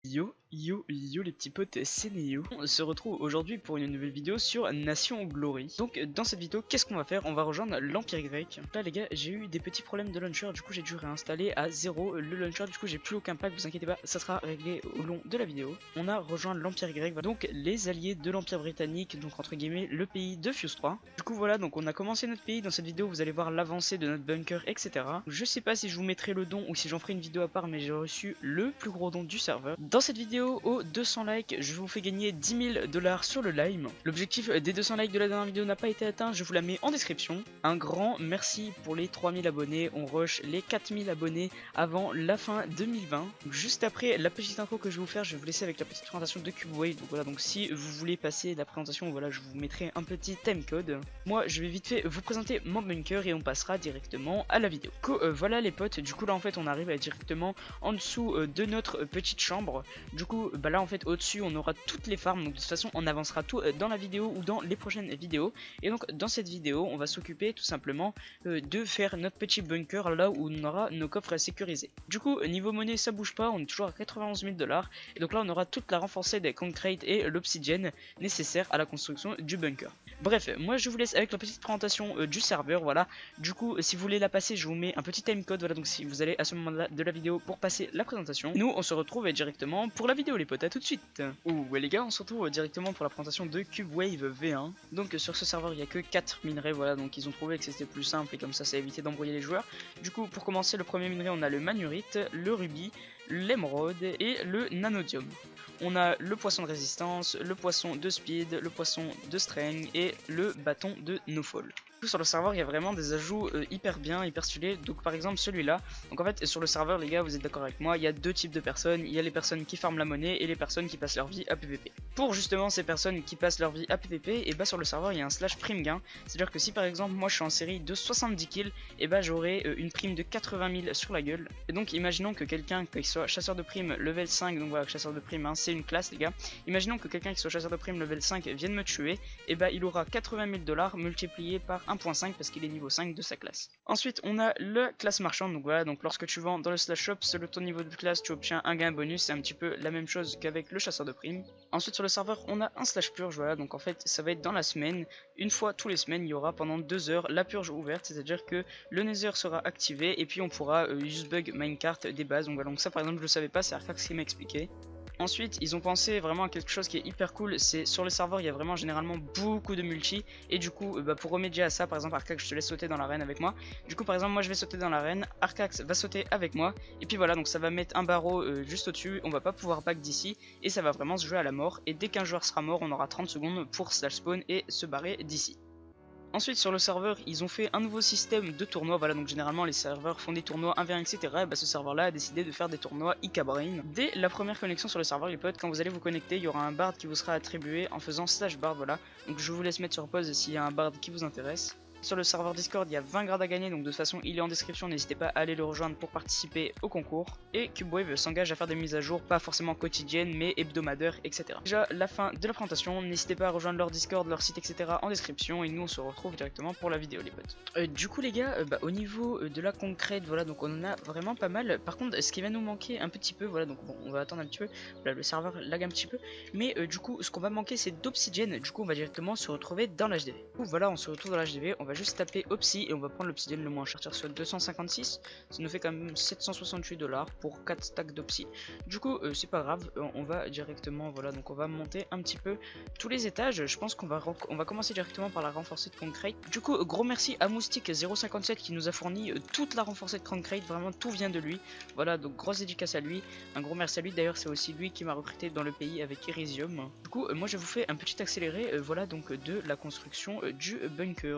Yo les petits potes, c'est Neo. On se retrouve aujourd'hui pour une nouvelle vidéo sur Nation Glory. Donc dans cette vidéo, qu'est-ce qu'on va faire? On va rejoindre l'Empire grec. Là les gars, j'ai eu des petits problèmes de launcher, du coup j'ai dû réinstaller à 0 le launcher, du coup j'ai plus aucun pack, vous inquiétez pas, ça sera réglé au long de la vidéo. On a rejoint l'Empire grec, donc les alliés de l'Empire britannique, donc entre guillemets le pays de Fuse 3. Du coup voilà, donc on a commencé notre pays. Dans cette vidéo vous allez voir l'avancée de notre bunker, etc. Je sais pas si je vous mettrai le don ou si j'en ferai une vidéo à part, mais j'ai reçu le plus gros don du serveur. Dans cette vidéo, aux 200 likes, je vous fais gagner 10 000 $ sur le Lime. L'objectif des 200 likes de la dernière vidéo n'a pas été atteint, je vous la mets en description. Un grand merci pour les 3000 abonnés, on rush les 4000 abonnés avant la fin 2020. Donc, juste après la petite intro que je vais vous faire, je vais vous laisser avec la petite présentation de CubeWave. Donc voilà, donc si vous voulez passer la présentation, voilà, je vous mettrai un petit timecode. Moi je vais vite fait vous présenter mon bunker et on passera directement à la vidéo. Du coup, voilà les potes, du coup là en fait on arrive directement en dessous de notre petite chambre. Du coup bah là en fait au-dessus on aura toutes les farms, donc de toute façon on avancera tout dans la vidéo ou dans les prochaines vidéos. Et donc dans cette vidéo on va s'occuper tout simplement de faire notre petit bunker là où on aura nos coffres sécurisés. Du coup niveau monnaie ça bouge pas, on est toujours à 91 000 $. Et donc là on aura toute la renforcée des concrete et l'obsidienne nécessaire à la construction du bunker. Bref, moi je vous laisse avec la petite présentation du serveur, voilà. Du coup si vous voulez la passer je vous mets un petit timecode, voilà, donc si vous allez à ce moment là de la vidéo pour passer la présentation. Nous on se retrouve directement pour la vidéo les potes, à tout de suite. Ouais les gars, on se retrouve directement pour la présentation de CubeWave V1. Donc sur ce serveur il n'y a que 4 minerais, voilà, donc ils ont trouvé que c'était plus simple et comme ça évité d'embrouiller les joueurs. Du coup pour commencer, le premier minerai on a le manurite, le rubis, l'émeraude et le nanodium. On a le poisson de résistance, le poisson de speed, le poisson de strength et le bâton de no-fall. Sur le serveur il y a vraiment des ajouts hyper bien, hyper stylés. Donc par exemple celui-là, donc en fait sur le serveur les gars, vous êtes d'accord avec moi, il y a deux types de personnes. Il y a les personnes qui farment la monnaie et les personnes qui passent leur vie à PVP. Pour justement ces personnes qui passent leur vie à PVP, et bah sur le serveur il y a un slash prime gain. C'est à dire que si par exemple moi je suis en série de 70 kills, et bah j'aurai une prime de 80 000 sur la gueule. Et donc imaginons que quelqu'un qui soit chasseur de prime level 5, donc voilà, chasseur de prime hein, c'est une classe les gars. Imaginons que quelqu'un qui soit chasseur de prime level 5 vienne me tuer, et bah il aura 80 000 $ multiplié par 1.5 parce qu'il est niveau 5 de sa classe. Ensuite on a le classe marchande, donc voilà, donc lorsque tu vends dans le slash shop, selon ton niveau de classe tu obtiens un gain bonus, c'est un petit peu la même chose qu'avec le chasseur de prime. Ensuite sur le serveur on a un slash purge, voilà, donc en fait ça va être dans la semaine, une fois tous les semaines il y aura pendant 2 heures la purge ouverte, c'est à dire que le nether sera activé et puis on pourra use bug minecart des bases, donc voilà, donc ça par exemple je le savais pas, c'est Arcax qui m'a expliqué. Ensuite ils ont pensé vraiment à quelque chose qui est hyper cool, c'est sur le serveur il y a vraiment généralement beaucoup de multi. Et du coup bah, pour remédier à ça, par exemple Arcax je te laisse sauter dans l'arène avec moi. Du coup par exemple moi je vais sauter dans l'arène, Arcax va sauter avec moi. Et puis voilà, donc ça va mettre un barreau juste au dessus, on va pas pouvoir back d'ici. Et ça va vraiment se jouer à la mort. Et dès qu'un joueur sera mort on aura 30 secondes pour slash spawn et se barrer d'ici. Ensuite sur le serveur ils ont fait un nouveau système de tournois, voilà, donc généralement les serveurs font des tournois 1v1 etc. Et bah ce serveur là a décidé de faire des tournois Icabrain. Dès la première connexion sur le serveur les potes, quand vous allez vous connecter il y aura un bard qui vous sera attribué en faisant slash bard, voilà. Donc je vous laisse mettre sur pause s'il y a un bard qui vous intéresse. Sur le serveur Discord il y a 20 grades à gagner, donc de toute façon il est en description, n'hésitez pas à aller le rejoindre pour participer au concours. Et CubeWave s'engage à faire des mises à jour, pas forcément quotidiennes mais hebdomadaires etc. Déjà la fin de la présentation, n'hésitez pas à rejoindre leur Discord, leur site etc. en description. Et nous on se retrouve directement pour la vidéo les potes. Du coup les gars, au niveau de la concrète, voilà, donc on en a vraiment pas mal. Par contre ce qui va nous manquer un petit peu, voilà, donc bon on va attendre un petit peu, voilà, le serveur lag un petit peu. Mais du coup ce qu'on va manquer c'est d'obsidienne, du coup on va directement se retrouver dans l'HDV. Du coup voilà, on se retrouve dans l'HDV, on va juste taper Opsi et on va prendre l'obsidienne le moins cher sur 256, ça nous fait quand même 768 $ pour 4 stacks d'Opsi. Du coup c'est pas grave, on va directement, voilà, donc on va monter un petit peu tous les étages. Je pense qu'on va commencer directement par la renforcée de concrete. Du coup gros merci à Moustique 057 qui nous a fourni toute la renforcée de concrete, vraiment tout vient de lui. Voilà, donc grosse dédicace à lui, un gros merci à lui, d'ailleurs c'est aussi lui qui m'a recruté dans le pays avec Irisium. Du coup moi je vous fais un petit accéléré, voilà, donc de la construction du bunker.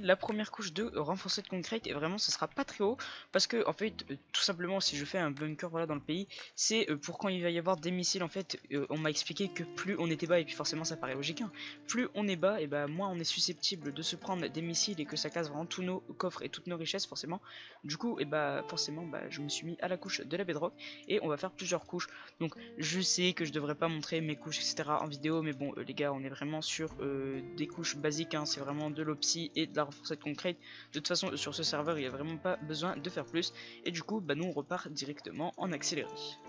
la première couche de renforcé de concrète et vraiment ce sera pas très haut parce que en fait tout simplement si je fais un bunker voilà dans le pays, c'est pour quand il va y avoir des missiles en fait. On m'a expliqué que plus on était bas, et puis forcément ça paraît logique hein, plus on est bas et bah moins on est susceptible de se prendre des missiles et que ça casse vraiment tous nos coffres et toutes nos richesses forcément. Du coup et bah forcément je me suis mis à la couche de la bedrock et on va faire plusieurs couches. Donc je sais que je devrais pas montrer mes couches etc en vidéo, mais bon les gars on est vraiment sur des couches basiques hein, c'est vraiment de l'opsi et de la renforcée de concrète. De toute façon sur ce serveur il n'y a vraiment pas besoin de faire plus et du coup nous on repart directement en accéléré.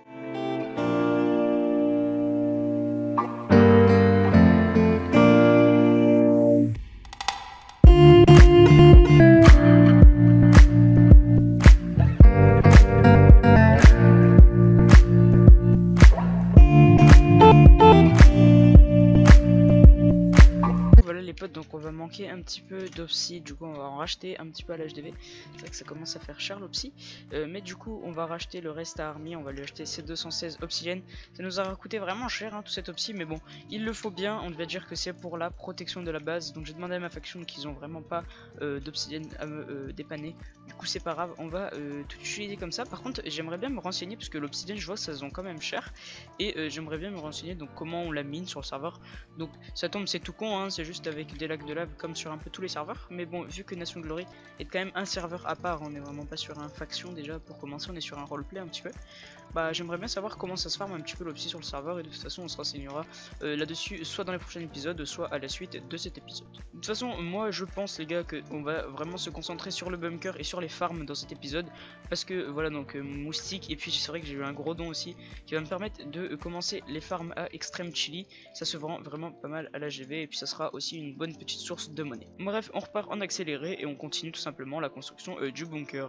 Donc on va manquer un petit peu d'opsi, du coup on va en racheter un petit peu à l'HDV. C'est vrai que ça commence à faire cher l'opsi, mais du coup on va racheter le reste à Army, on va lui acheter ces 216 obsidiennes. Ça nous aura coûté vraiment cher hein, tout cet opsi, mais bon il le faut bien, on devait dire que c'est pour la protection de la base. Donc j'ai demandé à ma faction qu'ils ont vraiment pas d'obsidienne à me dépanner, du coup c'est pas grave, on va tout utiliser comme ça. Par contre j'aimerais bien me renseigner parce que l'obsidienne je vois ça se vend quand même cher, et j'aimerais bien me renseigner donc comment on la mine sur le serveur. Donc ça tombe c'est tout con hein, c'est juste avec des lacs de lave comme sur un peu tous les serveurs, mais bon vu que Nation Glory est quand même un serveur à part, on est vraiment pas sur un faction déjà pour commencer, on est sur un roleplay un petit peu. J'aimerais bien savoir comment ça se farme un petit peu l'opsi sur le serveur, et de toute façon on se renseignera là-dessus soit dans les prochains épisodes soit à la suite de cet épisode. De toute façon moi je pense les gars qu'on va vraiment se concentrer sur le bunker et sur les farms dans cet épisode, parce que voilà donc moustique, et puis c'est vrai que j'ai eu un gros don aussi qui va me permettre de commencer les farms à Extreme Chili. Ça se vend vraiment pas mal à la GV et puis ça sera aussi une bonne petite source de monnaie. Bref on repart en accéléré et on continue tout simplement la construction du bunker.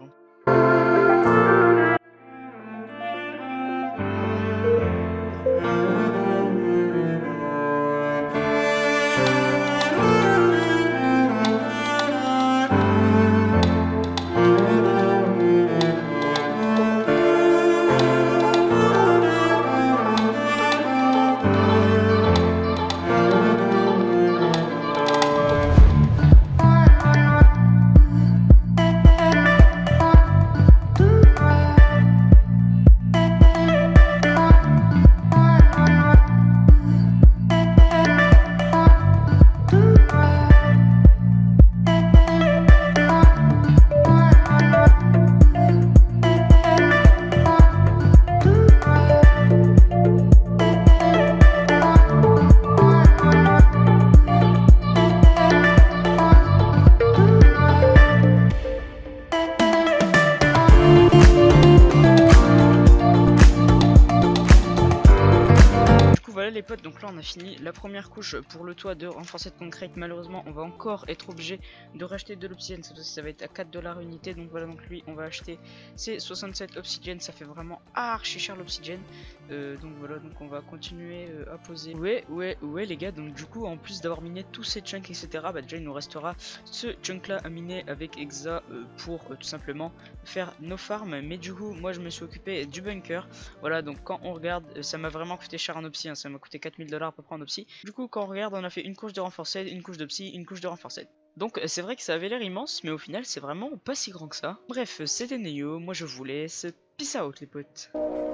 Les potes, donc là on a fini la première couche pour le toit de renforcé de concrète. Malheureusement on va encore être obligé de racheter de l'obsidienne, ça va être à 4 $ unité. Donc voilà, donc lui on va acheter ces 67 obsidiennes, ça fait vraiment archi cher l'obsidienne. Donc voilà, donc on va continuer à poser. Ouais les gars, donc du coup en plus d'avoir miné tous ces chunks etc, déjà il nous restera ce chunk là à miner avec Exa pour tout simplement faire nos farms. Mais du coup moi je me suis occupé du bunker. Voilà, donc quand on regarde ça m'a vraiment coûté cher en opsi hein, ça m'a coûté 4000 $ à peu près en opsi. Du coup quand on regarde on a fait une couche de renforcé, une couche d'opsi, une couche de renforcé. Donc c'est vrai que ça avait l'air immense, mais au final c'est vraiment pas si grand que ça. Bref, c'était Neo, moi je vous laisse, peace out les potes.